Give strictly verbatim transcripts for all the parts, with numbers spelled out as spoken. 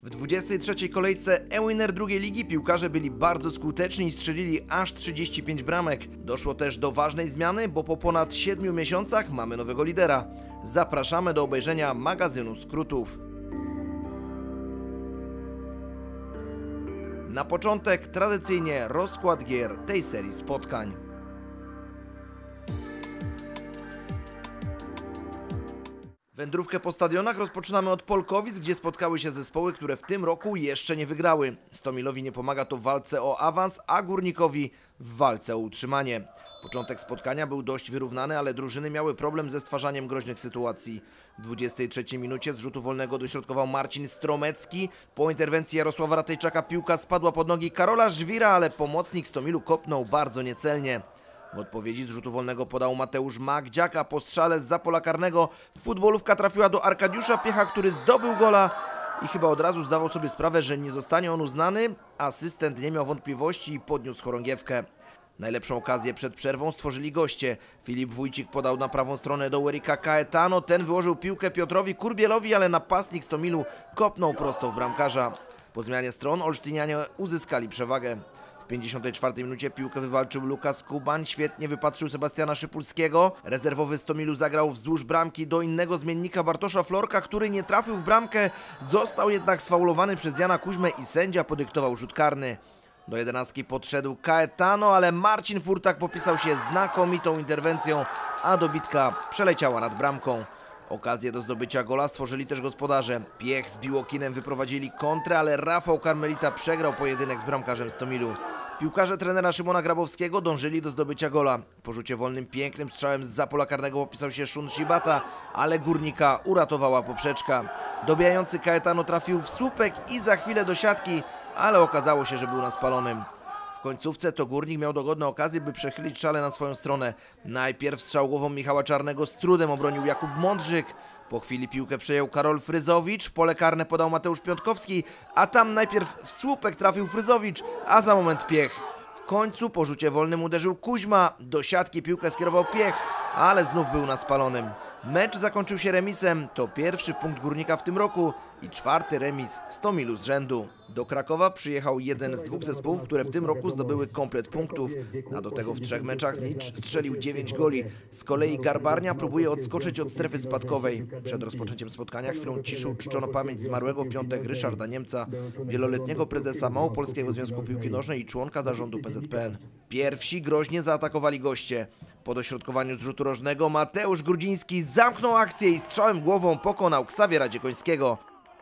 W dwudziestej trzeciej kolejce e-winner drugiej ligi piłkarze byli bardzo skuteczni i strzelili aż trzydzieści pięć bramek. Doszło też do ważnej zmiany, bo po ponad siedmiu miesiącach mamy nowego lidera. Zapraszamy do obejrzenia magazynu skrótów. Na początek tradycyjnie rozkład gier tej serii spotkań. Wędrówkę po stadionach rozpoczynamy od Polkowic, gdzie spotkały się zespoły, które w tym roku jeszcze nie wygrały. Stomilowi nie pomaga to w walce o awans, a Górnikowi w walce o utrzymanie. Początek spotkania był dość wyrównany, ale drużyny miały problem ze stwarzaniem groźnych sytuacji. W dwudziestej trzeciej minucie z rzutu wolnego dośrodkował Marcin Stromecki. Po interwencji Jarosława Ratejczaka piłka spadła pod nogi Karola Żwira, ale pomocnik Stomilu kopnął bardzo niecelnie. W odpowiedzi z rzutu wolnego podał Mateusz Magdziak, a po strzale zza pola karnego futbolówka trafiła do Arkadiusza Piecha, który zdobył gola i chyba od razu zdawał sobie sprawę, że nie zostanie on uznany. Asystent nie miał wątpliwości i podniósł chorągiewkę. Najlepszą okazję przed przerwą stworzyli goście. Filip Wójcik podał na prawą stronę do Erika Caetano, ten wyłożył piłkę Piotrowi Kurbielowi, ale napastnik Stomilu kopnął prosto w bramkarza. Po zmianie stron olsztynianie uzyskali przewagę. W pięćdziesiątej czwartej minucie piłkę wywalczył Lukas Kubań, świetnie wypatrzył Sebastiana Szypulskiego. Rezerwowy Stomilu zagrał wzdłuż bramki do innego zmiennika Bartosza Florka, który nie trafił w bramkę, został jednak sfaulowany przez Jana Kuźmę i sędzia podyktował rzut karny. Do jedenastki podszedł Caetano, ale Marcin Furtak popisał się znakomitą interwencją, a dobitka przeleciała nad bramką. Okazję do zdobycia gola stworzyli też gospodarze. Piech z Biłokinem wyprowadzili kontrę, ale Rafał Karmelita przegrał pojedynek z bramkarzem Stomilu. Piłkarze trenera Szymona Grabowskiego dążyli do zdobycia gola. Po rzucie wolnym pięknym strzałem zza pola karnego popisał się Shun Shibata, ale Górnika uratowała poprzeczka. Dobijający Caetano trafił w słupek i za chwilę do siatki, ale okazało się, że był na spalonym. W końcówce to Górnik miał dogodne okazje, by przechylić szale na swoją stronę. Najpierw strzał głową Michała Czarnego z trudem obronił Jakub Mądrzyk. Po chwili piłkę przejął Karol Fryzowicz, w pole karne podał Mateusz Piątkowski, a tam najpierw w słupek trafił Fryzowicz, a za moment Piech. W końcu po rzucie wolnym uderzył Kuźma, do siatki piłkę skierował Piech, ale znów był na spalonym. Mecz zakończył się remisem, to pierwszy punkt Górnika w tym roku i czwarty remis Stomilu z rzędu. Do Krakowa przyjechał jeden z dwóch zespołów, które w tym roku zdobyły komplet punktów, a do tego w trzech meczach Znicz strzelił dziewięć goli. Z kolei Garbarnia próbuje odskoczyć od strefy spadkowej. Przed rozpoczęciem spotkania chwilą ciszy uczczono pamięć zmarłego w piątek Ryszarda Niemca, wieloletniego prezesa Małopolskiego Związku Piłki Nożnej i członka zarządu P Z P N. Pierwsi groźnie zaatakowali goście. Po dośrodkowaniu z rzutu rożnego Mateusz Grudziński zamknął akcję i strzałem głową pokonał Ksawiera Dziekońskiego.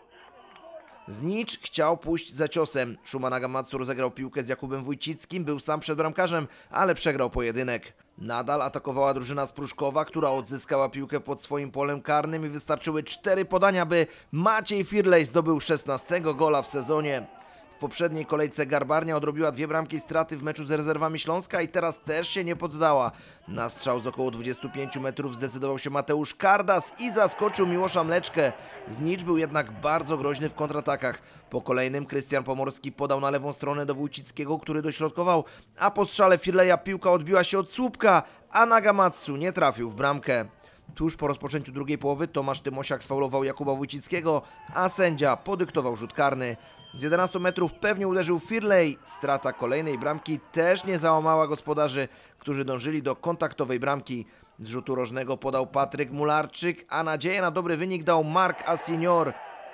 Znicz chciał pójść za ciosem. Szuma Nagamatsu rozegrał piłkę z Jakubem Wójcickim, był sam przed bramkarzem, ale przegrał pojedynek. Nadal atakowała drużyna z Pruszkowa, która odzyskała piłkę pod swoim polem karnym i wystarczyły cztery podania, by Maciej Firlej zdobył szesnastego gola w sezonie. W poprzedniej kolejce Garbarnia odrobiła dwie bramki straty w meczu z rezerwami Śląska i teraz też się nie poddała. Na strzał z około dwudziestu pięciu metrów zdecydował się Mateusz Kardas i zaskoczył Miłosza Mleczkę. Znicz był jednak bardzo groźny w kontratakach. Po kolejnym Krystian Pomorski podał na lewą stronę do Wójcickiego, który dośrodkował, a po strzale Firleja piłka odbiła się od słupka, a Nagamatsu nie trafił w bramkę. Tuż po rozpoczęciu drugiej połowy Tomasz Tymosiak sfaulował Jakuba Wójcickiego, a sędzia podyktował rzut karny. Z jedenastu metrów pewnie uderzył Firlej. Strata kolejnej bramki też nie załamała gospodarzy, którzy dążyli do kontaktowej bramki. Z rzutu rożnego podał Patryk Mularczyk, a nadzieję na dobry wynik dał Mark Asinior.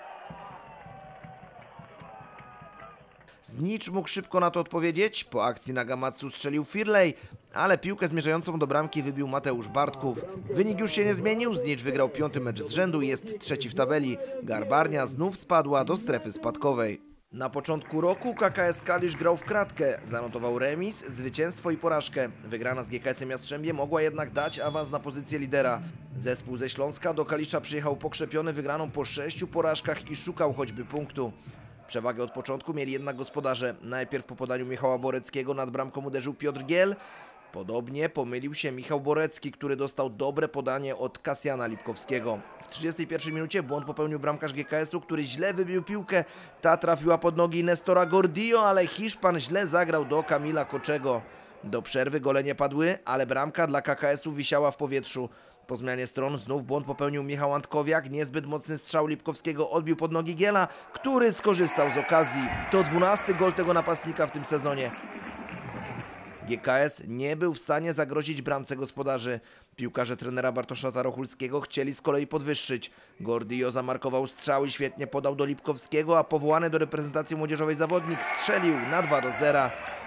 Znicz mógł szybko na to odpowiedzieć. Po akcji Nagamatsu strzelił Firlej, ale piłkę zmierzającą do bramki wybił Mateusz Bartków. Wynik już się nie zmienił. Znicz wygrał piąty mecz z rzędu i jest trzeci w tabeli. Garbarnia znów spadła do strefy spadkowej. Na początku roku K K S Kalisz grał w kratkę. Zanotował remis, zwycięstwo i porażkę. Wygrana z G K S-em Jastrzębie mogła jednak dać awans na pozycję lidera. Zespół ze Śląska do Kalisza przyjechał pokrzepiony wygraną po sześciu porażkach i szukał choćby punktu. Przewagę od początku mieli jednak gospodarze. Najpierw po podaniu Michała Boreckiego nad bramką uderzył Piotr Giel. Podobnie pomylił się Michał Borecki, który dostał dobre podanie od Kasjana Lipkowskiego. W trzydziestej pierwszej minucie błąd popełnił bramkarz G K S-u, który źle wybił piłkę. Ta trafiła pod nogi Nestora Gordillo, ale Hiszpan źle zagrał do Kamila Koczego. Do przerwy gole nie padły, ale bramka dla K K S-u wisiała w powietrzu. Po zmianie stron znów błąd popełnił Michał Antkowiak. Niezbyt mocny strzał Lipkowskiego odbił pod nogi Giela, który skorzystał z okazji. To dwunasty gol tego napastnika w tym sezonie. G K S nie był w stanie zagrozić bramce gospodarzy. Piłkarze trenera Bartosza Tarochulskiego chcieli z kolei podwyższyć. Gordillo zamarkował strzał i świetnie podał do Lipkowskiego, a powołany do reprezentacji młodzieżowej zawodnik strzelił na dwa do zera.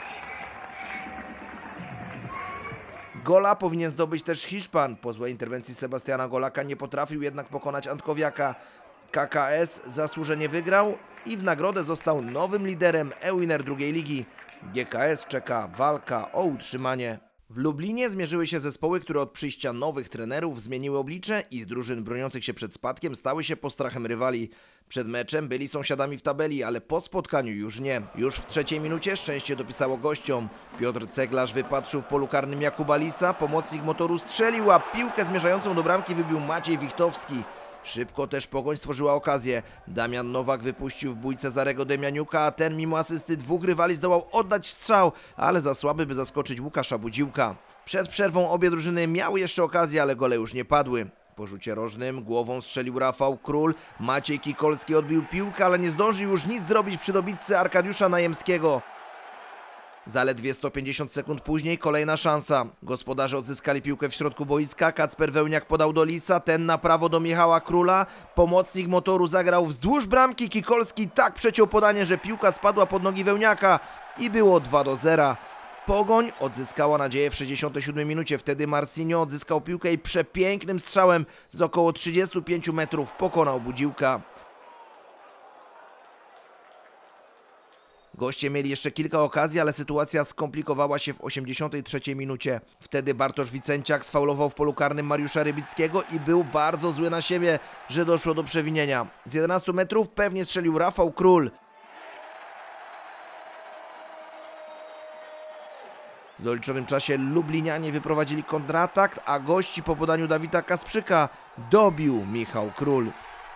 Gola powinien zdobyć też Hiszpan. Po złej interwencji Sebastiana Golaka nie potrafił jednak pokonać Antkowiaka. K K S zasłużenie wygrał i w nagrodę został nowym liderem e-winner drugiej ligi. G K S czeka walka o utrzymanie. W Lublinie zmierzyły się zespoły, które od przyjścia nowych trenerów zmieniły oblicze i z drużyn broniących się przed spadkiem stały się postrachem rywali. Przed meczem byli sąsiadami w tabeli, ale po spotkaniu już nie. Już w trzeciej minucie szczęście dopisało gościom. Piotr Ceglarz wypatrzył w polu karnym Jakuba Lisa, pomocnik Motoru strzelił, a piłkę zmierzającą do bramki wybił Maciej Wichtowski. Szybko też Pogoń stworzyła okazję. Damian Nowak wypuścił w bój Cezarego Demianiuka, a ten mimo asysty dwóch rywali zdołał oddać strzał, ale za słaby, by zaskoczyć Łukasza Budziłka. Przed przerwą obie drużyny miały jeszcze okazję, ale gole już nie padły. Po rzucie rożnym głową strzelił Rafał Król, Maciej Kikolski odbił piłkę, ale nie zdążył już nic zrobić przy dobitce Arkadiusza Najemskiego. Zaledwie sto pięćdziesiąt sekund później kolejna szansa. Gospodarze odzyskali piłkę w środku boiska, Kacper Wełniak podał do Lisa, ten na prawo do Michała Króla. Pomocnik Motoru zagrał wzdłuż bramki, Kikolski tak przeciął podanie, że piłka spadła pod nogi Wełniaka i było dwa do zera. Pogoń odzyskała nadzieję w sześćdziesiątej siódmej minucie, wtedy Marcinho odzyskał piłkę i przepięknym strzałem z około trzydziestu pięciu metrów pokonał Budziłka. Goście mieli jeszcze kilka okazji, ale sytuacja skomplikowała się w osiemdziesiątej trzeciej minucie. Wtedy Bartosz Wicenciak sfaulował w polu karnym Mariusza Rybickiego i był bardzo zły na siebie, że doszło do przewinienia. Z jedenastu metrów pewnie strzelił Rafał Król. W doliczonym czasie Lublinianie wyprowadzili kontratak, a gości po podaniu Dawida Kasprzyka dobił Michał Król.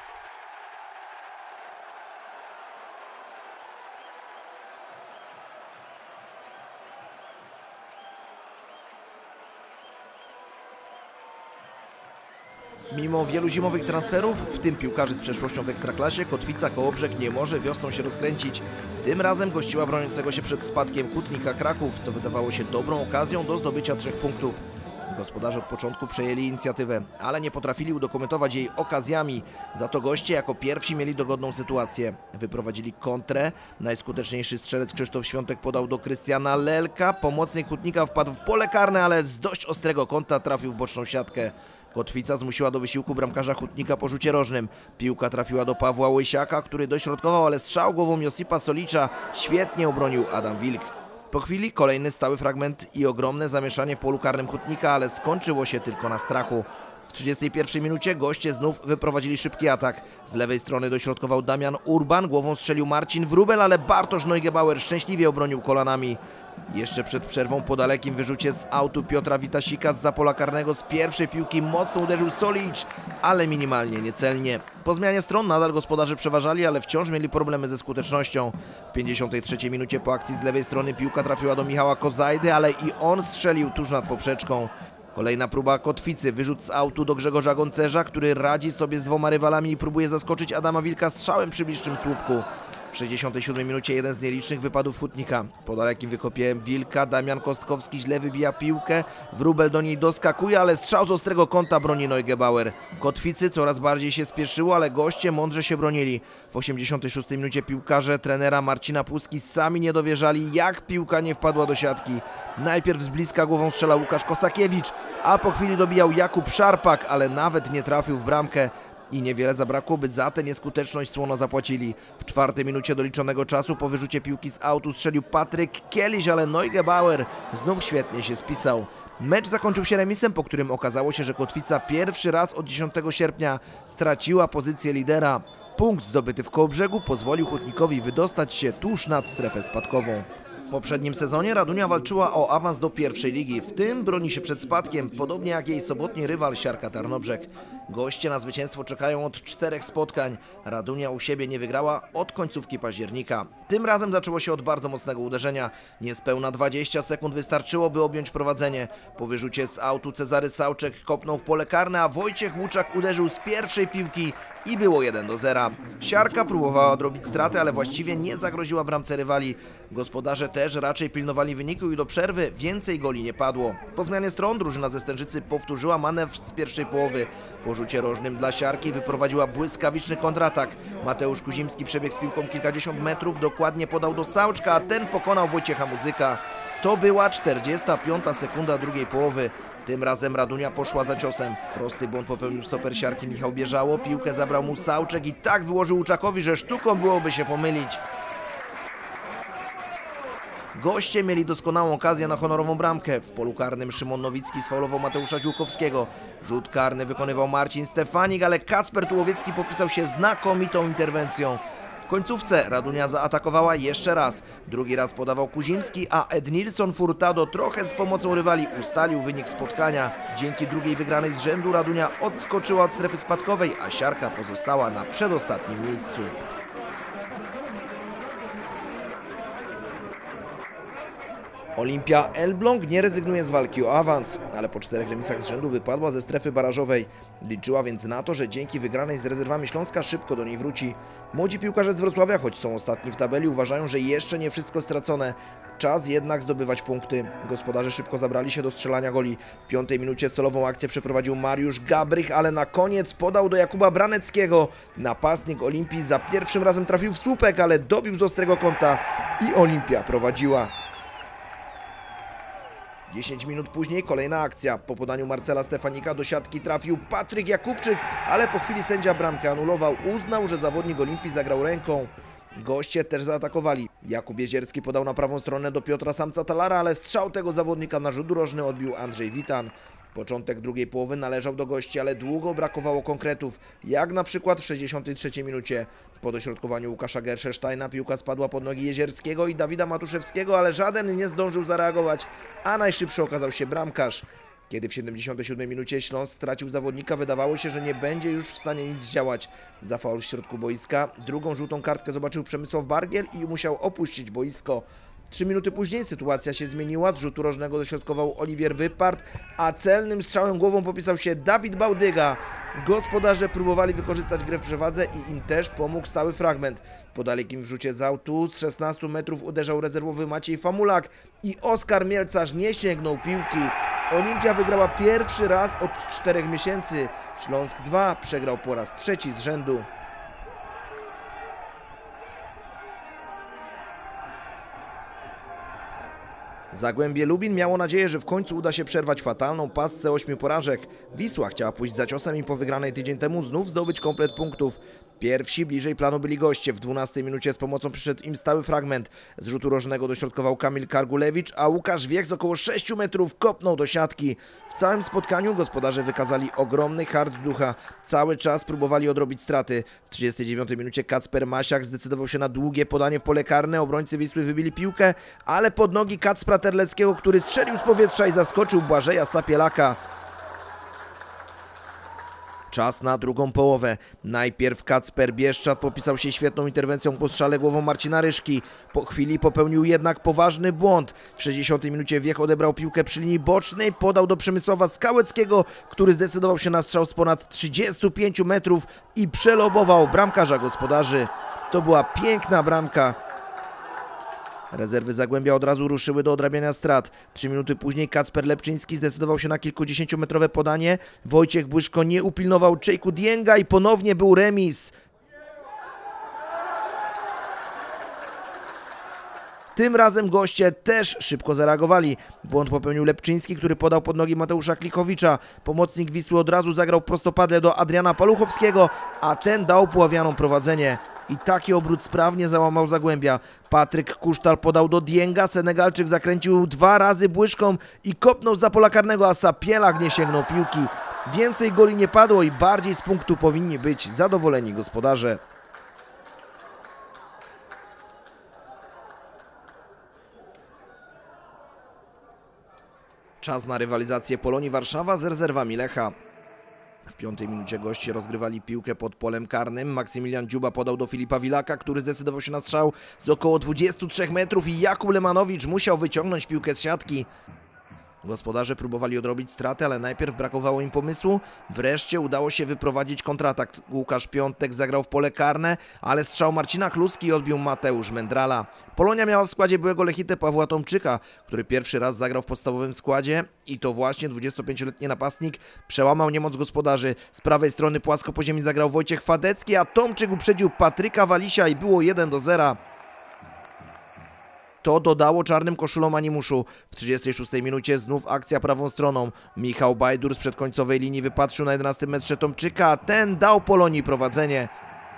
Mimo wielu zimowych transferów, w tym piłkarzy z przeszłością w Ekstraklasie, Kotwica Kołobrzeg nie może wiosną się rozkręcić. Tym razem gościła broniącego się przed spadkiem Hutnika Kraków, co wydawało się dobrą okazją do zdobycia trzech punktów. Gospodarze od początku przejęli inicjatywę, ale nie potrafili udokumentować jej okazjami. Za to goście jako pierwsi mieli dogodną sytuację. Wyprowadzili kontrę. Najskuteczniejszy strzelec Krzysztof Świątek podał do Krystiana Lelka. Pomocnik Hutnika wpadł w pole karne, ale z dość ostrego kąta trafił w boczną siatkę. Kotwica zmusiła do wysiłku bramkarza Hutnika po rzucie rożnym. Piłka trafiła do Pawła Łysiaka, który dośrodkował, ale strzał głową Josipa Solicza świetnie obronił Adam Wilk. Po chwili kolejny stały fragment i ogromne zamieszanie w polu karnym Hutnika, ale skończyło się tylko na strachu. W trzydziestej pierwszej minucie goście znów wyprowadzili szybki atak. Z lewej strony dośrodkował Damian Urban, głową strzelił Marcin Wróbel, ale Bartosz Neugebauer szczęśliwie obronił kolanami. Jeszcze przed przerwą po dalekim wyrzucie z autu Piotra Witasika z pola karnego z pierwszej piłki mocno uderzył Solic, ale minimalnie, niecelnie. Po zmianie stron nadal gospodarze przeważali, ale wciąż mieli problemy ze skutecznością. W pięćdziesiątej trzeciej minucie po akcji z lewej strony piłka trafiła do Michała Kozajdy, ale i on strzelił tuż nad poprzeczką. Kolejna próba Kotwicy, wyrzut z autu do Grzegorza Goncerza, który radzi sobie z dwoma rywalami i próbuje zaskoczyć Adama Wilka strzałem przy bliższym słupku. W sześćdziesiątej siódmej minucie jeden z nielicznych wypadów Hutnika. Po dalekim wykopie Wilka Damian Kostkowski źle wybija piłkę, Wróbel do niej doskakuje, ale strzał z ostrego kąta broni Neugebauer. Kotwicy coraz bardziej się spieszyło, ale goście mądrze się bronili. W osiemdziesiątej szóstej minucie piłkarze trenera Marcina Puski sami nie dowierzali, jak piłka nie wpadła do siatki. Najpierw z bliska głową strzelał Łukasz Kosakiewicz, a po chwili dobijał Jakub Szarpak, ale nawet nie trafił w bramkę. I niewiele zabrakło, by za tę nieskuteczność słono zapłacili. W czwartej minucie doliczonego czasu po wyrzucie piłki z autu strzelił Patryk Kieliś, ale Neugebauer znów świetnie się spisał. Mecz zakończył się remisem, po którym okazało się, że Kotwica pierwszy raz od dziesiątego sierpnia straciła pozycję lidera. Punkt zdobyty w Kołobrzegu pozwolił Hutnikowi wydostać się tuż nad strefę spadkową. W poprzednim sezonie Radunia walczyła o awans do pierwszej ligi, w tym broni się przed spadkiem, podobnie jak jej sobotni rywal Siarka Tarnobrzeg. Goście na zwycięstwo czekają od czterech spotkań. Radunia u siebie nie wygrała od końcówki października. Tym razem zaczęło się od bardzo mocnego uderzenia. Niespełna dwadzieścia sekund wystarczyło, by objąć prowadzenie. Po wyrzucie z autu Cezary Sałczek kopnął w pole karne, a Wojciech Łuczak uderzył z pierwszej piłki i było jeden do zera. Siarka próbowała odrobić straty, ale właściwie nie zagroziła bramce rywali. Gospodarze też raczej pilnowali wyniku i do przerwy więcej goli nie padło. Po zmianie stron drużyna ze Stężycy powtórzyła manewr z pierwszej połowy. Po rzucie rożnym dla Siarki wyprowadziła błyskawiczny kontratak. Mateusz Kuzimski przebiegł z piłką kilkadziesiąt metrów, dokładnie podał do Sałczka, a ten pokonał Wojciecha Mudzyka. To była czterdziesta piąta sekunda drugiej połowy. Tym razem Radunia poszła za ciosem. Prosty błąd popełnił stoper Siarki Michał Bierzało, piłkę zabrał mu Sałczek i tak wyłożył Łuczakowi, że sztuką byłoby się pomylić. Goście mieli doskonałą okazję na honorową bramkę. W polu karnym Szymon Nowicki sfaulował Mateusza Dziłkowskiego. Rzut karny wykonywał Marcin Stefanik, ale Kacper Tułowiecki popisał się znakomitą interwencją. W końcówce Radunia zaatakowała jeszcze raz. Drugi raz podawał Kuzimski, a Ednilson Furtado trochę z pomocą rywali ustalił wynik spotkania. Dzięki drugiej wygranej z rzędu Radunia odskoczyła od strefy spadkowej, a Siarka pozostała na przedostatnim miejscu. Olimpia Elbląg nie rezygnuje z walki o awans, ale po czterech remisach z rzędu wypadła ze strefy barażowej. Liczyła więc na to, że dzięki wygranej z rezerwami Śląska szybko do niej wróci. Młodzi piłkarze z Wrocławia, choć są ostatni w tabeli, uważają, że jeszcze nie wszystko stracone. Czas jednak zdobywać punkty. Gospodarze szybko zabrali się do strzelania goli. W piątej minucie solową akcję przeprowadził Mariusz Gabrych, ale na koniec podał do Jakuba Braneckiego. Napastnik Olimpii za pierwszym razem trafił w słupek, ale dobił z ostrego kąta i Olimpia prowadziła. dziesięć minut później kolejna akcja. Po podaniu Marcela Stefanika do siatki trafił Patryk Jakubczyk, ale po chwili sędzia bramkę anulował. Uznał, że zawodnik Olimpii zagrał ręką. Goście też zaatakowali. Jakub Jezierski podał na prawą stronę do Piotra Samca-Talara, ale strzał tego zawodnika na rzut rożny odbił Andrzej Witan. Początek drugiej połowy należał do gości, ale długo brakowało konkretów, jak na przykład w sześćdziesiątej trzeciej minucie. Po dośrodkowaniu Łukasza Gerszesztajna piłka spadła pod nogi Jezierskiego i Dawida Matuszewskiego, ale żaden nie zdążył zareagować, a najszybszy okazał się bramkarz. Kiedy w siedemdziesiątej siódmej minucie Śląsk stracił zawodnika, wydawało się, że nie będzie już w stanie nic zdziałać. Za faul w środku boiska drugą żółtą kartkę zobaczył Przemysław Bargiel i musiał opuścić boisko. Trzy minuty później sytuacja się zmieniła, z rzutu rożnego dośrodkował Oliwier Wypart, a celnym strzałem głową popisał się Dawid Bałdyga. Gospodarze próbowali wykorzystać grę w przewadze i im też pomógł stały fragment. Po dalekim wrzucie z autu z szesnastu metrów uderzał rezerwowy Maciej Famulak i Oskar Mielcarz nie sięgnął piłki. Olimpia wygrała pierwszy raz od czterech miesięcy. Śląsk dwa przegrał po raz trzeci z rzędu. Zagłębie Lubin miało nadzieję, że w końcu uda się przerwać fatalną pasce ośmiu porażek. Wisła chciała pójść za ciosem i po wygranej tydzień temu znów zdobyć komplet punktów. Pierwsi bliżej planu byli goście. W dwunastej minucie z pomocą przyszedł im stały fragment. Z rzutu rożnego dośrodkował Kamil Kargulewicz, a Łukasz Wiech z około sześciu metrów kopnął do siatki. W całym spotkaniu gospodarze wykazali ogromny hart ducha. Cały czas próbowali odrobić straty. W trzydziestej dziewiątej minucie Kacper Masiak zdecydował się na długie podanie w pole karne. Obrońcy Wisły wybili piłkę, ale pod nogi Kacpra Terleckiego, który strzelił z powietrza i zaskoczył Błażeja Sapielaka. Czas na drugą połowę. Najpierw Kacper Bieszczad popisał się świetną interwencją po strzale głową Marcina Ryszki. Po chwili popełnił jednak poważny błąd. W sześćdziesiątej minucie Wiech odebrał piłkę przy linii bocznej, podał do Przemysława Skałeckiego, który zdecydował się na strzał z ponad trzydziestu pięciu metrów i przelobował bramkarza gospodarzy. To była piękna bramka. Rezerwy Zagłębia od razu ruszyły do odrabiania strat. Trzy minuty później Kacper Lepczyński zdecydował się na kilkudziesięciometrowe podanie. Wojciech Błyszko nie upilnował Czejku Dienga i ponownie był remis. Tym razem goście też szybko zareagowali. Błąd popełnił Lepczyński, który podał pod nogi Mateusza Klichowicza. Pomocnik Wisły od razu zagrał prostopadle do Adriana Paluchowskiego, a ten dał puławianom prowadzenie. I taki obrót sprawnie załamał Zagłębia. Patryk Kusztal podał do Dienga, Senegalczyk zakręcił dwa razy Błyszką i kopnął za pola karnego, a Sapielak nie sięgnął piłki. Więcej goli nie padło i bardziej z punktu powinni być zadowoleni gospodarze. Czas na rywalizację Polonii Warszawa z rezerwami Lecha. W piątej minucie goście rozgrywali piłkę pod polem karnym. Maksymilian Dziuba podał do Filipa Wilaka, który zdecydował się na strzał z około dwudziestu trzech metrów i Jakub Lemanowicz musiał wyciągnąć piłkę z siatki. Gospodarze próbowali odrobić straty, ale najpierw brakowało im pomysłu. Wreszcie udało się wyprowadzić kontratak. Łukasz Piątek zagrał w pole karne, ale strzał Marcina Kluski odbił Mateusz Mędrala. Polonia miała w składzie byłego Lechity Pawła Tomczyka, który pierwszy raz zagrał w podstawowym składzie i to właśnie dwudziestopięcioletni napastnik przełamał niemoc gospodarzy. Z prawej strony płasko po ziemi zagrał Wojciech Fadecki, a Tomczyk uprzedził Patryka Walisia i było jeden do zera. To dodało czarnym koszulom animuszu. W trzydziestej szóstej minucie znów akcja prawą stroną. Michał Bajdur sprzed końcowej linii wypatrzył na jedenastym metrze Tomczyka, a ten dał Polonii prowadzenie.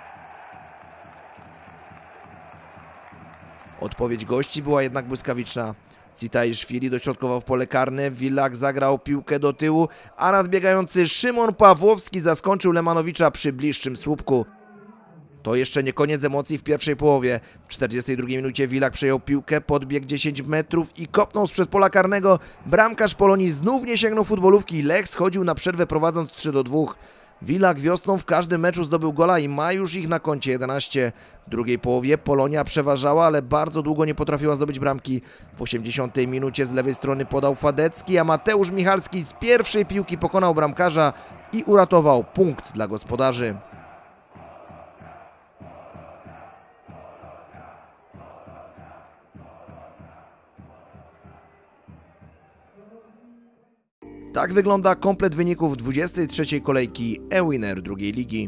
Odpowiedź gości była jednak błyskawiczna. Citajszwili dośrodkował w pole karne, Wilak zagrał piłkę do tyłu, a nadbiegający Szymon Pawłowski zaskoczył Lemanowicza przy bliższym słupku. To jeszcze nie koniec emocji w pierwszej połowie. W czterdziestej drugiej minucie Wilak przejął piłkę, podbiegł dziesięć metrów i kopnął sprzed pola karnego. Bramkarz Polonii znów nie sięgnął futbolówki. Lech schodził na przerwę prowadząc trzy do dwóch. Wilak wiosną w każdym meczu zdobył gola i ma już ich na koncie jedenaście. W drugiej połowie Polonia przeważała, ale bardzo długo nie potrafiła zdobyć bramki. W osiemdziesiątej minucie z lewej strony podał Fadecki, a Mateusz Michalski z pierwszej piłki pokonał bramkarza i uratował punkt dla gospodarzy. Tak wygląda komplet wyników dwudziestej trzeciej kolejki e-Winner drugiej ligi.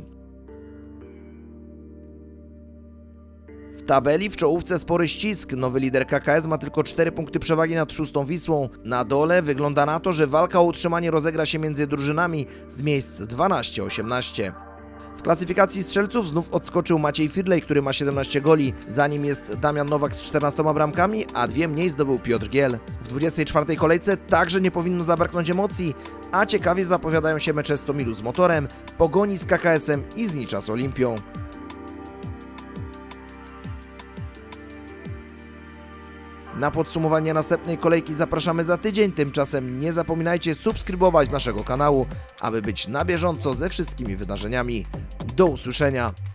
W tabeli w czołówce spory ścisk. Nowy lider K K S ma tylko cztery punkty przewagi nad szóstą Wisłą. Na dole wygląda na to, że walka o utrzymanie rozegra się między drużynami z miejsc dwanaście osiemnaście. W klasyfikacji strzelców znów odskoczył Maciej Firlej, który ma siedemnaście goli. Za nim jest Damian Nowak z czternastoma bramkami, a dwie mniej zdobył Piotr Giel. W dwudziestej czwartej kolejce także nie powinno zabraknąć emocji, a ciekawie zapowiadają się mecze Stomilu z Motorem, Pogoni z K K S-em i Znicza z Olimpią. Na podsumowanie następnej kolejki zapraszamy za tydzień. Tymczasem nie zapominajcie subskrybować naszego kanału, aby być na bieżąco ze wszystkimi wydarzeniami. Do usłyszenia!